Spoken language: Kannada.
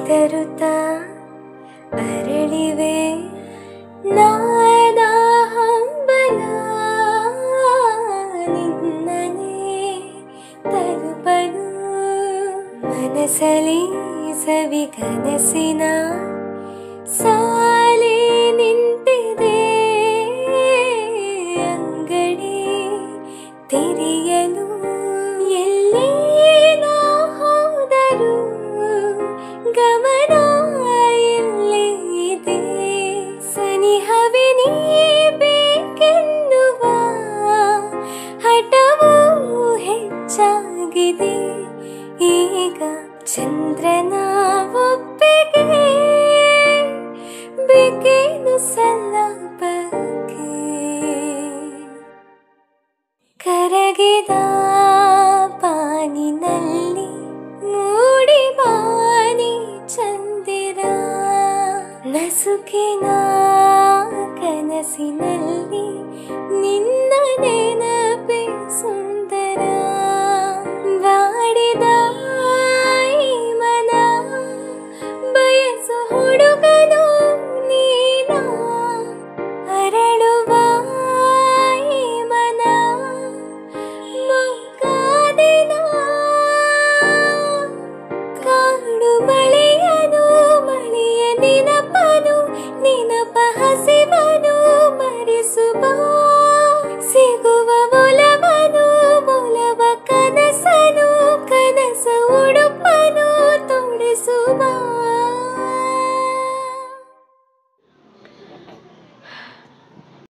ಚಿಗುರುತ ಅರಳಿವೆ ನಾದ ಹಂಬಲ ನಿನ್ನನೆ ತಲುಪಲು ಮನಸಲಿ ಸವಿ ಕನಸಿನ ಸಾಲೆ ನಿಂತಿದೆ ಅಂಗಡಿ ತೆರೆಯಲು ಎಲ್ಲೇ ನಾ ಹೋದರೂ ಗಮನ ಇಲ್ಲೇ ಇದೆ ಸನಿಹವೇ ನೀ ಬೇಕೆನ್ನುವ ಹಠವೂ ಹೆಚ್ಚಾಗಿದೆ ಈಗ ಚಂದ್ರನ ಒಪ್ಪಿಗೆ ಬೇಕೇನು ಸಲ್ಲಬಗೆ ಕರಗಿದ ಪಾನಿನಲ್ಲಿ ಮೂಡಿ ಬಾನಿ ಚಂದಿರ ನಸುಕಿನ